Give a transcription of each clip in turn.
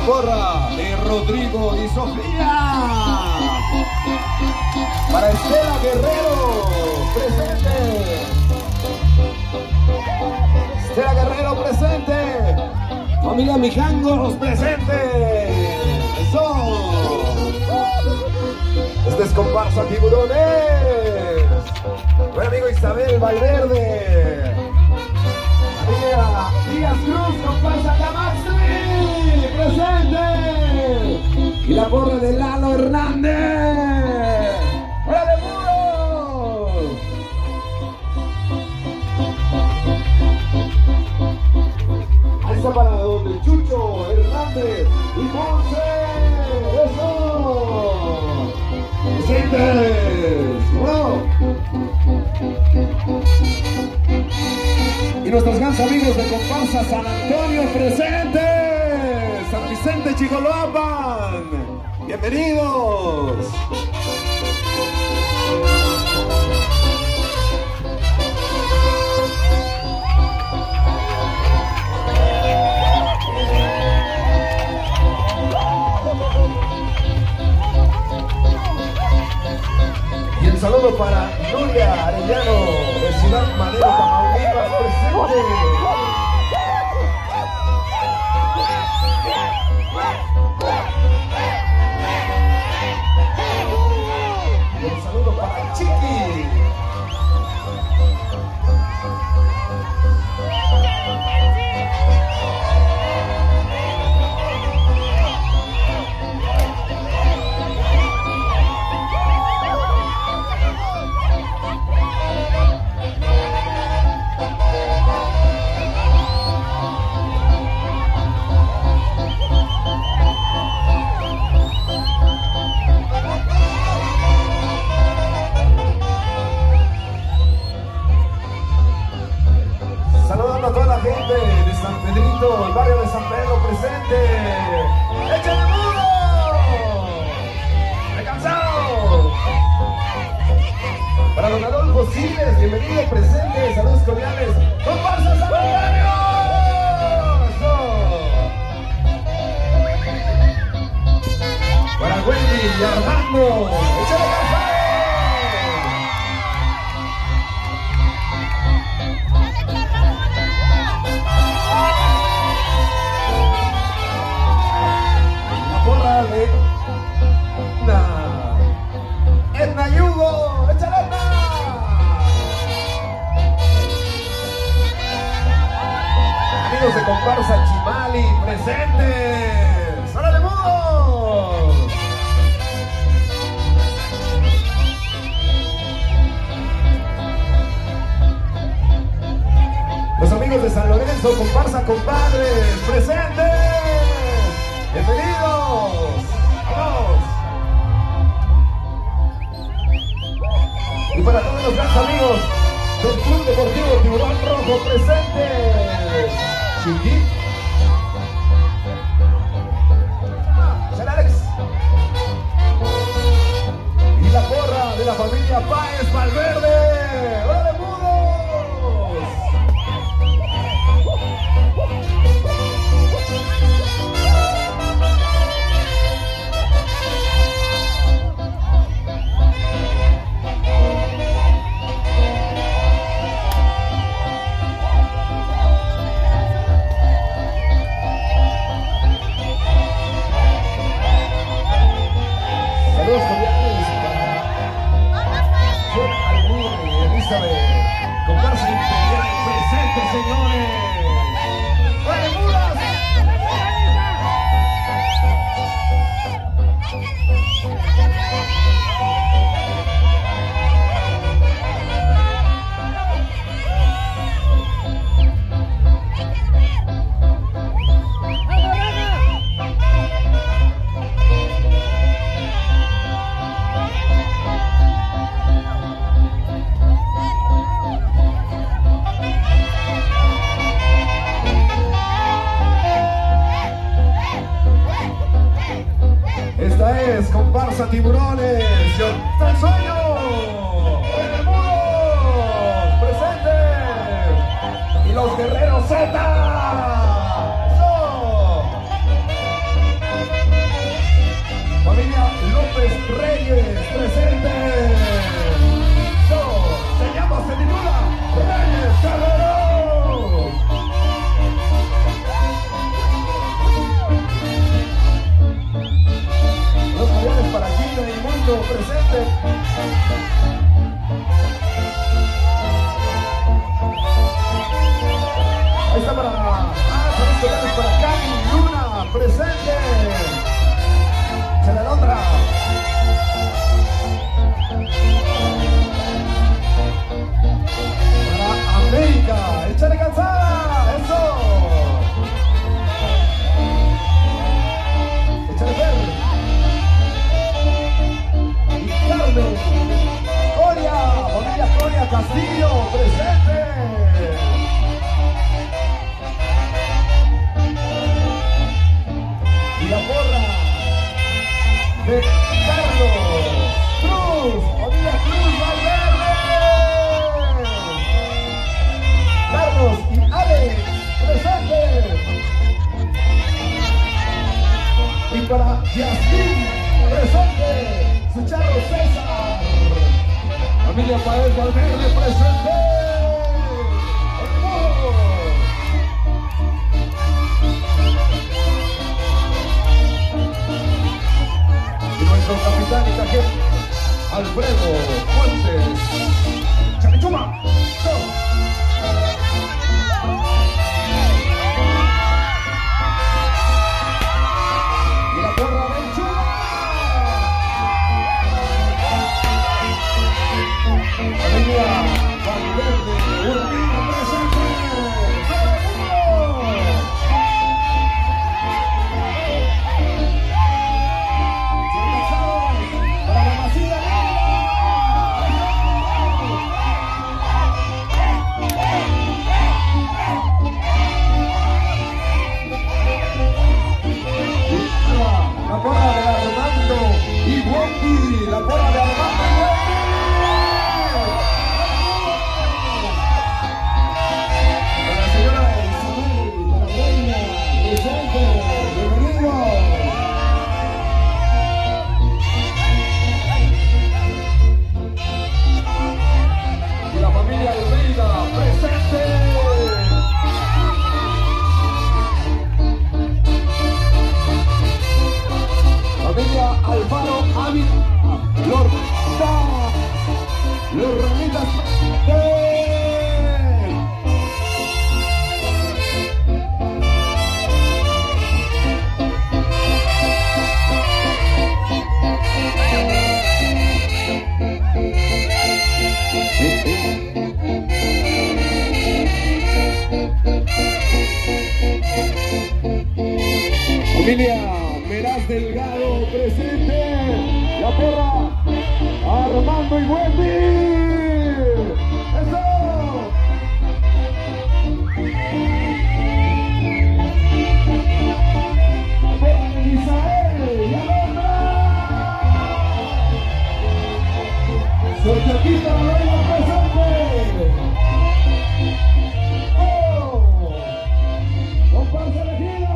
porra de Rodrigo y Sofía. Para Estela Guerrero, presente. Estela Guerrero, presente. Familia Mijangos, presente. Eso. Este es comparsa Tiburones. Buen amigo Isabel Valverde. María Díaz Cruz, comparsa Camaxi, presente. Y la porra de Lalo Hernández. ¡Fuera de muro! Ahí está para donde Chucho Hernández y Monse. ¡Eso! ¡Presentes! ¡Wow! Y nuestros grandes amigos de comparsa San Antonio, presentes. San Vicente Chicoloapan. Bienvenidos. Y el saludo para Nuria Arellano de Ciudad Madero, Tamaulipas, presente. Y un saludo para Chiqui. Saludando a toda la gente de San Pedrito, el barrio de San Pedro, presente. ¡Échale muro! ¡Recansado! Para don Adolfo Siles, bienvenido, presente. Saludos cordiales. ¡Comparsa San Antonio! Para Wendy y Armando, ¡échale café! De Edna Yugo, échale Edna. Amigos de comparsa Chimali, presentes. ¡Órale, mudos! Los amigos de San Lorenzo, comparsa compadres, presentes. ¡Bienvenidos! ¡Vamos! Y para todos los grandes amigos del Club Deportivo Tiburón Rojo, presentes. Chiqui. ¡Sale Alex! Y la porra de la familia Páez Valverde. ¡Órale, mudos! Saludos cordiales para Elizabeth, comparsa imperial, presente, señores. ¡Vale, mudas! Esta es comparsa Tiburones, yo está el sueño. ¡Mudos! ¡Presentes! Y los guerreros Z. ¡Eso! cordiales para Cami Luna, presente. Se la otra. Para América, échale cansada, eso. Échale ver. Y Carmen, Coria, familia Coria Castillo, presente. Y la porra de Carlos Cruz, familia Cruz Valverde. Carlos y Alex, presente. Y para Yasmin, presente. Su charro César. Familia Paez Valverde, presente. Nuestro capitán y cajero Alfredo Fuentes Chamichuma. Y la porra del Chula. Familia Valverde Urbina, presente. La porra de Armando y Wendy, la porra de Armando y Wendy. Para la señora Isabel, para la reina, presente, bienvenido. Y la familia Almeida, presente. Familia Alfaro Ávila, los ramitas. Familia Meraz Delgado, presente. La porra Armando y Wendy. ¡Eso! La porra de Misael y Alondra. Sochaquita la reina, presente. ¡Oh! ¡Comparsa elegidos!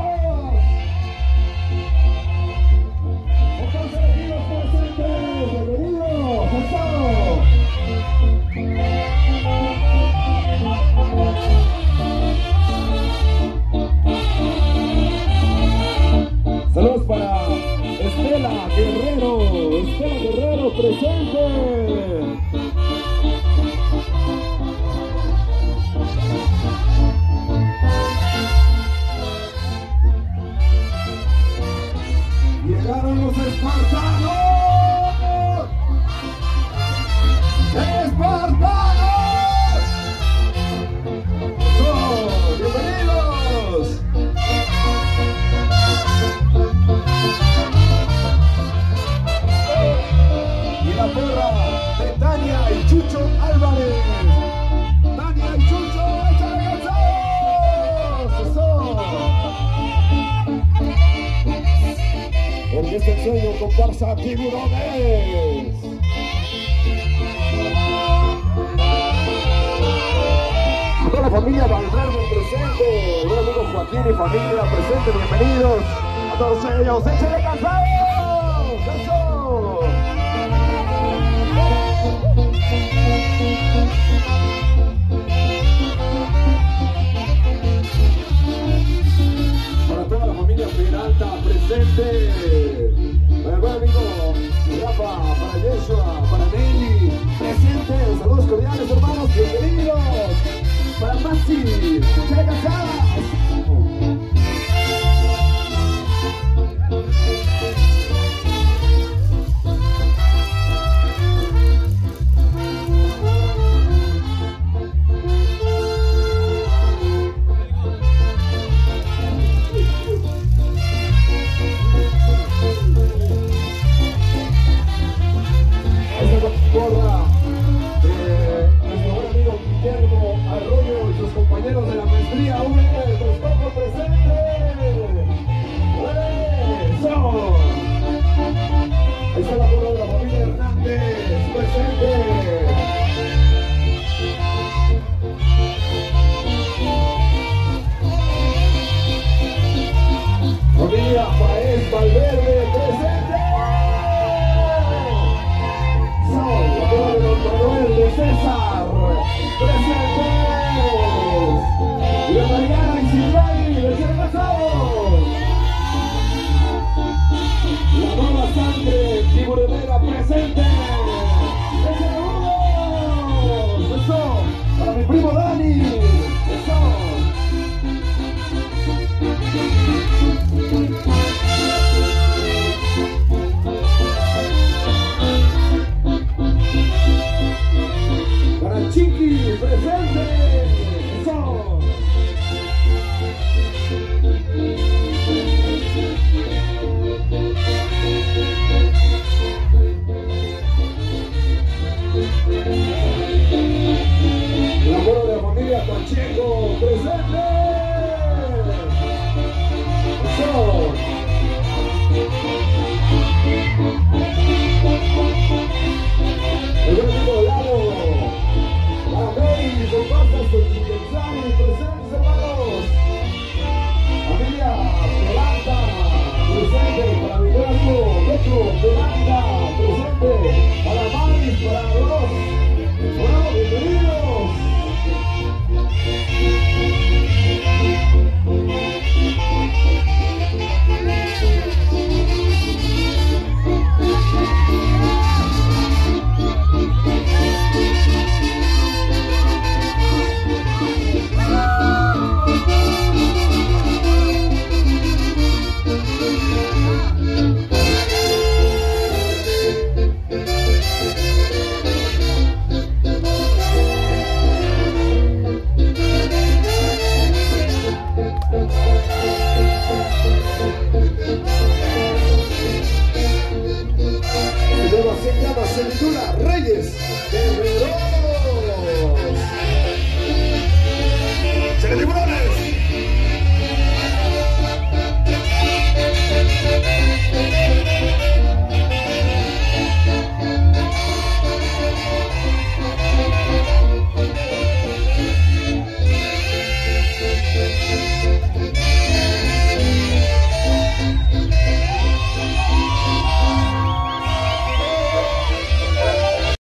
Saludos para Estela Guerrero presente. Llegaron los espartanos. ¡Espartanos! ¡Oh, bienvenidos! Y la porra de Tania y Chucho Álvarez. Tania y Chucho, échale cansados. ¡Eso! Porque este ensueño comparsa Tiburones. Toda la familia Valverde presente, buen amigo Joaquín y familia presente, bienvenidos a todos ellos. ¡Échale cansados! ¡Eso! Para toda la familia Peralta presente, para el buen amigo Rafa, para Yeshua, para Nelly presente. Saludos cordiales, hermanos, bienvenidos. Para Maxi, ¡échale cansados!